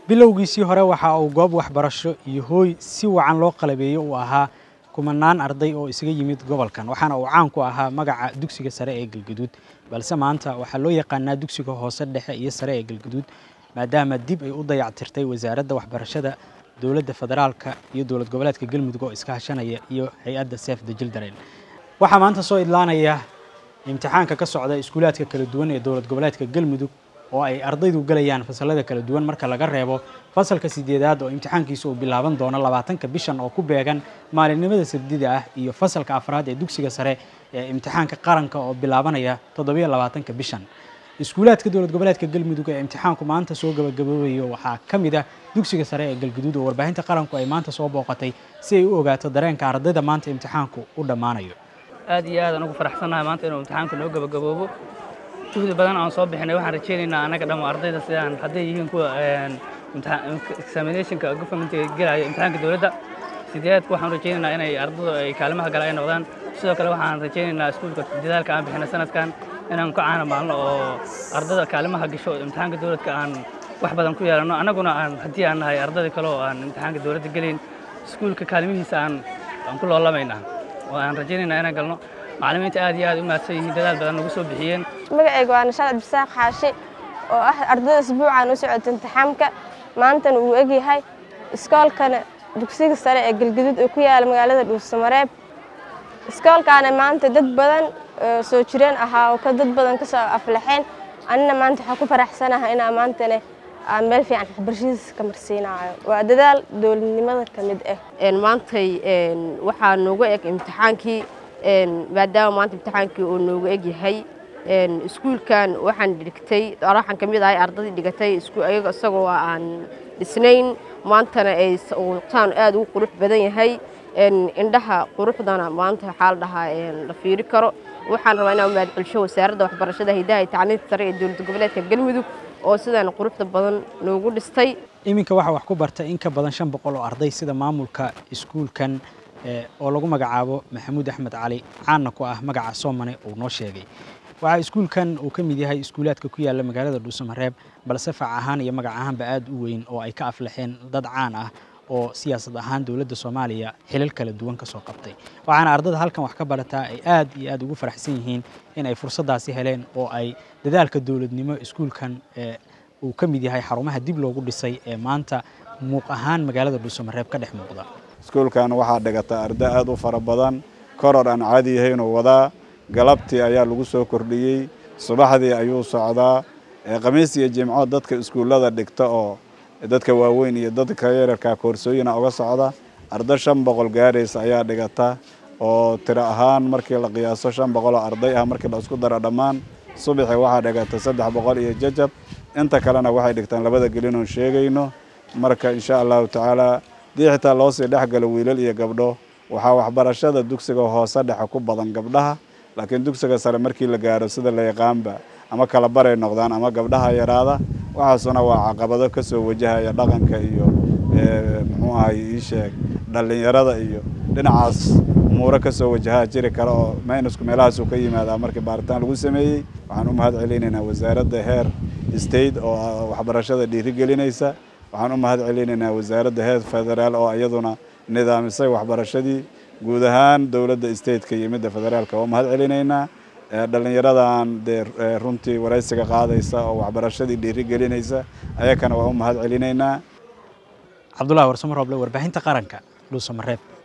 bilowgiisii hore waxa uu goob waxbarasho iyo hooy si wacan loo qalabeeyay uu ahaa kumanaan arday oo isaga yimid gobolkan waxaana uu caan ku ahaa magaca dugsiga sare ee Galgaduud balse maanta waxa loo yaqaanaa dugsiga hoose dhexe iyo sare ee Galgaduud maadaama dib ay u dayactirtay wasaaradda waxbarashada dowladda federaalka iyo dowlad goboleedka Galmudug oo iska hashanaya iyo hay'adda Save the Children waxa maanta soo idlaanaya imtixaanka ka socda iskuulaadka kala duwan ee dowlad goboleedka Galmudug oo ay ardaydu galayaan fasalada kala duwan marka laga reebo fasalka 8aad oo imtixaankiisu uu bilaaban doono 20 bishan oo ku beegan maalinimada Sabtida ah iyo fasalka 4aad ee dugsiga sare ee imtixaanka qaranka oo bilaabanaya 27 bishan iskuulaadka dowlad goboleedka Galmudug ee imtixaanku maanta soo gabagabeeyo waxa kamid ah dugsiga sare ee Galgaduud oo warbaahinta qaranku ay maanta soo booqatay si ay u ogaato dareenka ardayda maanta imtixaanku u dhamaanayo aad iyo aad anagu faraxsanahay maanta inuu imtixaanku noo gabagaboobo juhdi badan aan soo bixinay waxaan rajaynaynaa anaga dhamo ardayda sidaan haday yihiin kuwa examinationka government-ka galaya imtixaanka dawladda sideedku waxaan rajaynaynaa inay ardaydu ay kaalimaha gala ay noqdaan sidoo kale waxaan rajaynaynaa iskuulka dadaalka aan bixinay sanadkan inaan ku caana maalno oo ardayda kaalimaha gasho imtixaanka dawladka aan wax badan ku yeelano anaguna aan hadii aan nahay ardayda kale oo aan imtixaanka dawladda galin iskuulka kaalimihiisa aan ku loolamayna oo aan rajaynaynaa inaan galno macallimiinta aad iyo aad u mahadsan yihiin dadaal badan nagu soo bixiyeen magacaygu waa Nashaad Bisaaq Xaashi oo ah ardayda isbuucan u socota imtixaanka maantana uu egyahay iskoolkana dugsiga sare ee Galgaduud oo ku yaala magaalada Dhuusamareeb iskoolkana maanta dad badan soo jireen ahaa oo dad badan ka soo aflaxeen anna maanta waxa ku faraxsanahay in maantana aan meel fiican waxbarashadiisa ka marsiinayo waa dadaal dowladnimada kamid ah maantay waxa noogu eg imtixaankii maadaama maanta imtixaankii uu noogu eg yahay iskuulkan waxaan dhigtay waxaan kamid ahay ardayda dhigatay ayaga isagoo aan dhisnayn maantana ay taan aad u qurux badan yahay indhaha quruxdana maanta waxa la dhahaa la fiiri karo waxaan rabaa inaan mahad celiyo wasaaradda waxbarashada hidaha iyo tacliinta sare ee dowlad goboleedka Galmudug oo sidaan quruxda badan noogu dhistay iminka waxa wax ku bartay in ka badan 500 oo arday sida maamulka iskuulkan oo lagu magacaabo Maxamuud Axmed Cali caana ku ah magaca Soomane oo noo sheegay waxa iskuulkan uu kamid yahay iskuulaadka ku yaala magaalada Dhuusamareeb balse fac ahaan iyo magac ahaanba aad u weyn oo ay ka aflaxeen dad caan ah oo siyaasad ahaan dawladda Soomaaliya xilal kala duwan ka soo qabtay waxaana ardayda halkan wax ka barataa ay aad iyo aad ugu faraxsan yihiin in ay fursadaasi heleen oo ay dadaalka dawladnimo iskuulkan uu kamid yahay xarumaha dib loogu dhisay ee maanta muuq ahaan magaalada Dhuusamareeb ka dhex muuqda iskuulkan waxa dhigata arday aad u fara badan koror aan caadi ahayn oo wada galabtii ayaa lagu soo kordhiyay subaxdii ayuu socdaa khamiis iyo jimco dadka iskuulada dhigta oo dadka waaweyn iyo dadka yararka koorsooyina uga socda arday 500 gaaraysa ayaa dhigata oo tiro ahaan markii la qiyaaso 500 arday ah markii la isku daro dhamaan subaxii waxa dhigata 300 iyo jajab inta kalena waxay dhigtaan labada gelin oo sheegayno marka insha Allah taala diixta loo sii dhaxgalo wiilal iyo gabdho waxa waxbarashada dugsiga hoose dhexe ku badan gabdhaha laakiin dugsiga sare markii la gaaro sida la yaqaanba ama kala baray noqdaan ama gabdhaha yaraada waxaasuna waa caqabado ka soo wajahaya dhaqanka iyo muxuu ahay sheeg dhalinyarada iyo dhinacaas muura ka soo wajaha jiri kara oo minusku meelahaas uu ka yimaada markii baaritaan lagu sameeyay waxaan u mahad celinaynaa wasaaradda heer state oo waxbarashada dhiirigelinaysa waxaan u mahad celinaynaa wasaaradda heer federaal oo iyaduna nidaamisay waxbarashadii guud ahaan dawladda state-ka iyo midda federaalka oo mahad celinaynaa dhalinyaradan runtii waraysiga qaadaysa oo waxbarashadii dhiirigelinaysa ayakana waa u mahad celinaynaa Cabdullaahi Warsamo Roble warbaahinta qaranka Dhuusamareeb